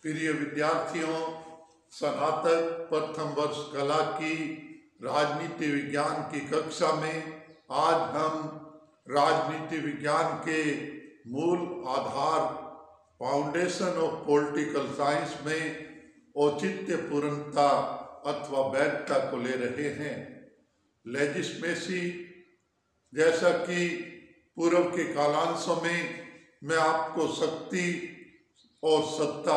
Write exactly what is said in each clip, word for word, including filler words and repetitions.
प्रिय विद्यार्थियों, स्नातक प्रथम वर्ष कला की राजनीति विज्ञान की कक्षा में आज हम राजनीति विज्ञान के मूल आधार फाउंडेशन ऑफ पॉलिटिकल साइंस में औचित्य पूर्णता अथवा वैधता को ले रहे हैं। लेजिस्लेसी, जैसा कि पूर्व के कालांशों में मैं आपको शक्ति और सत्ता,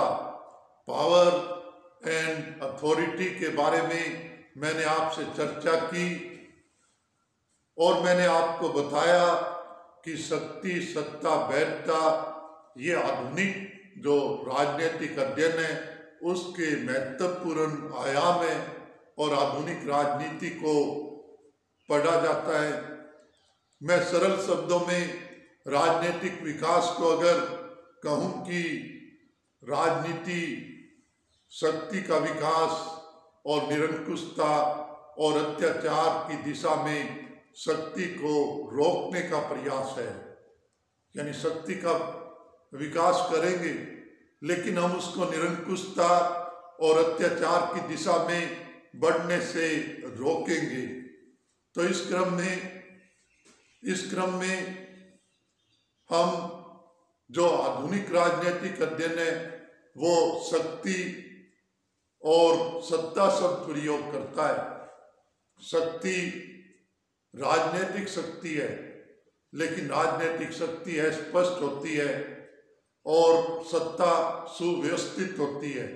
पावर एंड अथॉरिटी के बारे में मैंने आपसे चर्चा की और मैंने आपको बताया कि शक्ति, सत्ता, वैधता ये आधुनिक जो राजनीतिक अध्ययन है उसके महत्वपूर्ण आयाम है और आधुनिक राजनीति को पढ़ा जाता है। मैं सरल शब्दों में राजनीतिक विकास को अगर कहूँ कि राजनीति शक्ति का विकास और निरंकुशता और अत्याचार की दिशा में शक्ति को रोकने का प्रयास है। यानी शक्ति का विकास करेंगे लेकिन हम उसको निरंकुशता और अत्याचार की दिशा में बढ़ने से रोकेंगे। तो इस क्रम में इस क्रम में हम जो आधुनिक राजनीतिक अध्ययन है वो शक्ति और सत्ता शब्द प्रयोग करता है। शक्ति राजनीतिक शक्ति है, लेकिन राजनीतिक शक्ति है स्पष्ट होती है और सत्ता सुव्यवस्थित होती है।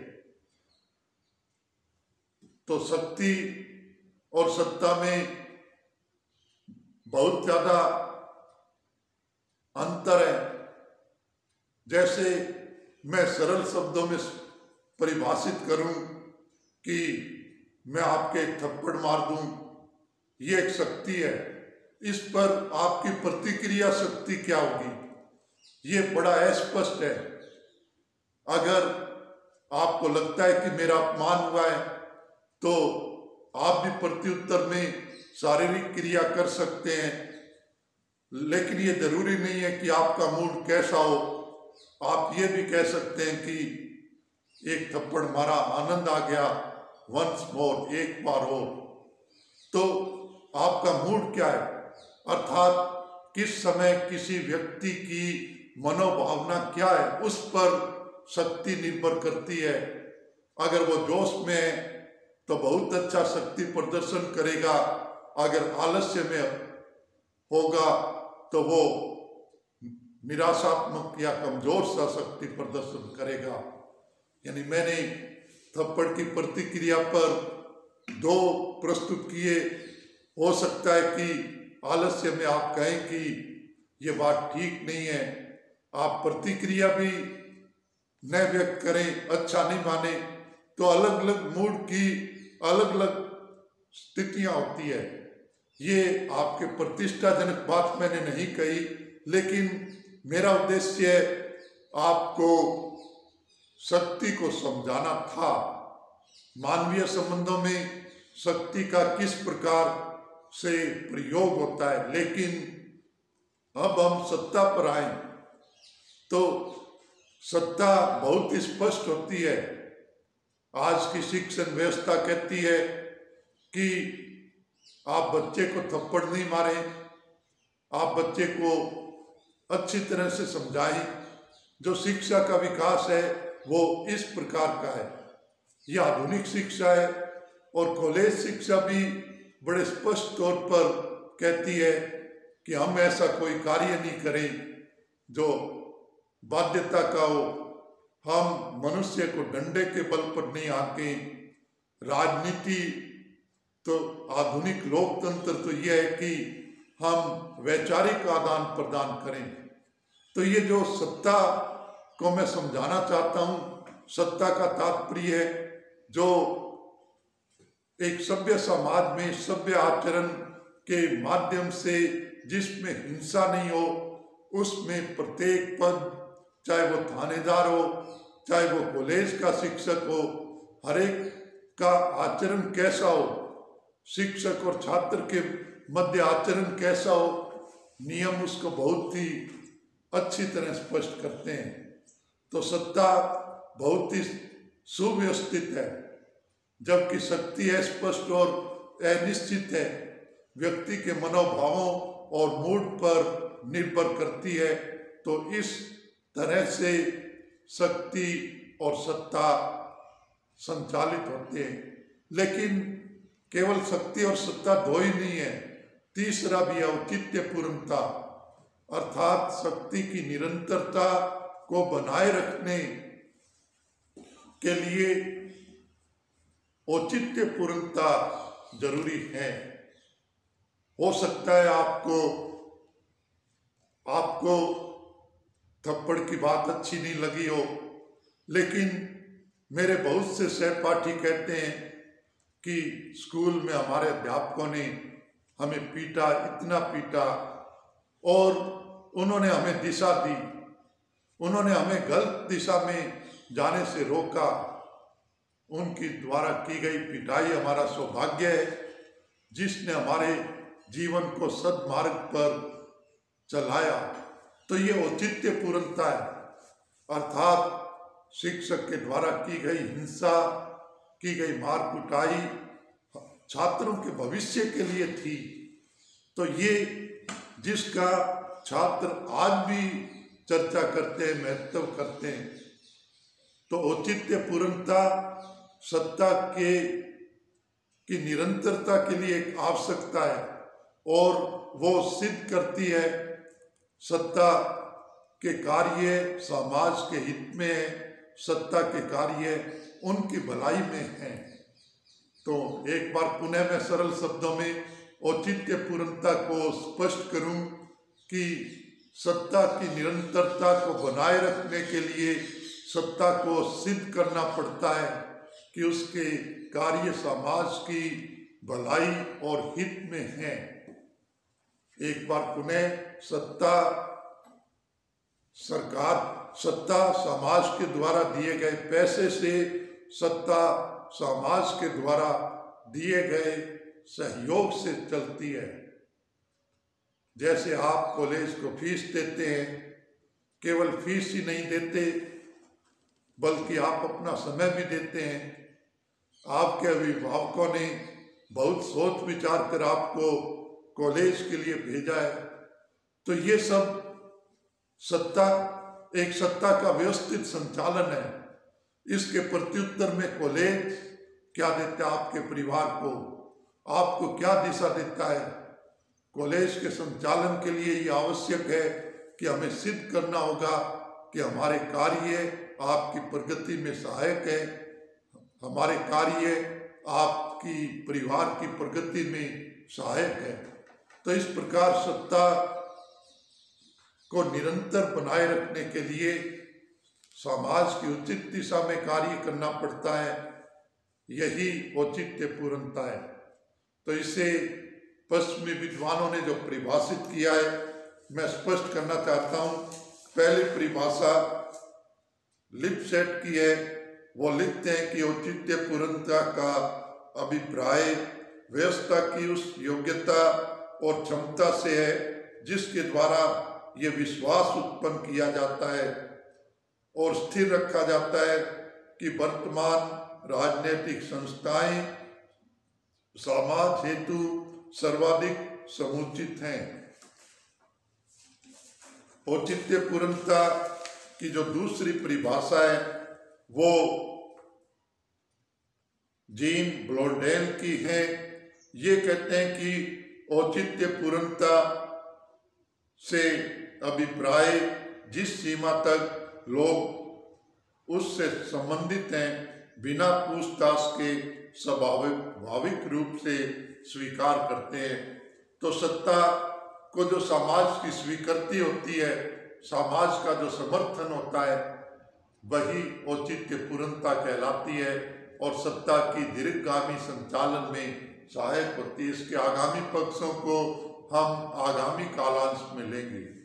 तो शक्ति और सत्ता में बहुत ज्यादा अंतर है। जैसे मैं सरल शब्दों में परिभाषित करूं कि मैं आपके थप्पड़ मार दूं, ये एक शक्ति है। इस पर आपकी प्रतिक्रिया शक्ति क्या होगी, ये बड़ा अस्पष्ट है। अगर आपको लगता है कि मेरा अपमान हुआ है तो आप भी प्रत्युत्तर में शारीरिक क्रिया कर सकते हैं, लेकिन ये जरूरी नहीं है कि आपका मूड कैसा हो। आप ये भी कह सकते हैं कि एक थप्पड़ मारा, आनंद आ गया, वंस मोर, एक बार और। तो आपका मूड क्या है, अर्थात किस समय किसी व्यक्ति की मनोभावना क्या है, उस पर शक्ति निर्भर करती है। अगर वो जोश में है तो बहुत अच्छा शक्ति प्रदर्शन करेगा, अगर आलस्य में होगा तो वो निराशात्मक या कमजोर सा शक्ति प्रदर्शन करेगा। यानी मैंने थप्पड़ की प्रतिक्रिया पर दो प्रस्तुत किए। हो सकता है कि आलस्य में आप कहें कि ये बात ठीक नहीं है, आप प्रतिक्रिया भी न व्यक्त करें, अच्छा नहीं माने। तो अलग अलग मूड की अलग अलग स्थितियां होती है। ये आपके प्रतिष्ठाजनक बात मैंने नहीं कही, लेकिन मेरा उद्देश्य आपको शक्ति को समझाना था। मानवीय संबंधों में शक्ति का किस प्रकार से प्रयोग होता है। लेकिन अब हम सत्ता पर आए तो सत्ता बहुत स्पष्ट होती है। आज की शिक्षण व्यवस्था कहती है कि आप बच्चे को थप्पड़ नहीं मारें, आप बच्चे को अच्छी तरह से समझाएं। जो शिक्षा का विकास है वो इस प्रकार का है। यह आधुनिक शिक्षा है और कॉलेज शिक्षा भी बड़े स्पष्ट तौर पर कहती है कि हम ऐसा कोई कार्य नहीं करें जो बाध्यता का हो। हम मनुष्य को डंडे के बल पर नहीं आके। राजनीति तो आधुनिक लोकतंत्र तो यह है कि हम वैचारिक आदान प्रदान करें। तो ये जो सत्ता को मैं समझाना चाहता हूँ, सत्ता का तात्पर्य है जो एक सभ्य समाज में सभ्य आचरण के माध्यम से जिसमें हिंसा नहीं हो, उसमें प्रत्येक पद, चाहे वो थानेदार हो, चाहे वो कॉलेज का शिक्षक हो, हर एक का आचरण कैसा हो, शिक्षक और छात्र के मध्य आचरण कैसा हो, नियम उसको बहुत ही अच्छी तरह स्पष्ट करते हैं। तो सत्ता बहुत ही सुव्यवस्थित है, जबकि शक्ति अस्पष्ट और अनिश्चित है, व्यक्ति के मनोभावों और मूड पर निर्भर करती है। तो इस तरह से शक्ति और सत्ता संचालित होते हैं। लेकिन केवल शक्ति और सत्ता दो ही नहीं है, तीसरा भी औचित्य पूर्णता, अर्थात शक्ति की निरंतरता को बनाए रखने के लिए औचित्य पूर्णता जरूरी है। हो सकता है आपको आपको थप्पड़ की बात अच्छी नहीं लगी हो, लेकिन मेरे बहुत से सहपाठी कहते हैं कि स्कूल में हमारे अध्यापकों ने हमें पीटा, इतना पीटा, और उन्होंने हमें दिशा दी, उन्होंने हमें गलत दिशा में जाने से रोका। उनकी द्वारा की गई पिटाई हमारा सौभाग्य है, जिसने हमारे जीवन को सद्मार्ग पर चलाया। तो ये औचित्य पूर्णता है, अर्थात शिक्षक के द्वारा की गई हिंसा, की गई मार कुटाई छात्रों के भविष्य के लिए थी। तो ये जिसका छात्र आज भी चर्चा करते हैं, महत्व करते हैं। तो औचित्य पूर्णता सत्ता के की निरंतरता के लिए एक आवश्यकता है, और वो सिद्ध करती है सत्ता के कार्य समाज के हित में है, सत्ता के कार्य उनकी भलाई में है। तो एक बार पुनः मैं सरल शब्दों में औचित्य पूर्णता को स्पष्ट करूं कि सत्ता की निरंतरता को बनाए रखने के लिए सत्ता को सिद्ध करना पड़ता है कि उसके कार्य समाज की भलाई और हित में है। एक बार पुनः सत्ता सरकार सत्ता समाज के द्वारा दिए गए पैसे से, सत्ता समाज के द्वारा दिए गए सहयोग से चलती है। जैसे आप कॉलेज को फीस देते हैं, केवल फीस ही नहीं देते बल्कि आप अपना समय भी देते हैं। आपके अभिभावकों ने बहुत सोच विचार कर आपको कॉलेज के लिए भेजा है। तो ये सब सत्ता एक सत्ता का व्यवस्थित संचालन है। इसके प्रत्युत्तर में कॉलेज क्या देता है आपके परिवार को, आपको क्या दिशा देता है। कॉलेज के संचालन के लिए ये आवश्यक है कि हमें सिद्ध करना होगा कि हमारे कार्य आपकी प्रगति में सहायक है, हमारे कार्य आपकी परिवार की प्रगति में सहायक है। तो इस प्रकार सत्ता को निरंतर बनाए रखने के लिए समाज की उचित दिशा में कार्य करना पड़ता है। यही औचित्य पूर्णता है। तो इसे पश्चिमी विद्वानों ने जो परिभाषित किया है, मैं स्पष्ट करना चाहता हूँ। पहली परिभाषा लिपसेट की है। वो लिखते हैं कि औचित्य पूर्णता का अभिप्राय व्यवस्था की उस योग्यता और क्षमता से है जिसके द्वारा ये विश्वास उत्पन्न किया जाता है और स्थिर रखा जाता है कि वर्तमान राजनीतिक संस्थाएं समाज हेतु सर्वाधिक समुचित हैं। औचित्य पूर्णता की जो दूसरी परिभाषा है वो जीन ब्लॉन्डेल की है। ये कहते हैं कि औचित्य पूर्णता से अभिप्राय जिस सीमा तक लोग उससे संबंधित हैं बिना पूछताछ के स्वाभाविक रूप से स्वीकार करते हैं। तो सत्ता को जो समाज की स्वीकृति होती है, समाज का जो समर्थन होता है, वही औचित्य पूर्णता कहलाती है और सत्ता की दीर्घगामी संचालन में सहायक होती है। इसके आगामी पक्षों को हम आगामी कालांश में लेंगे।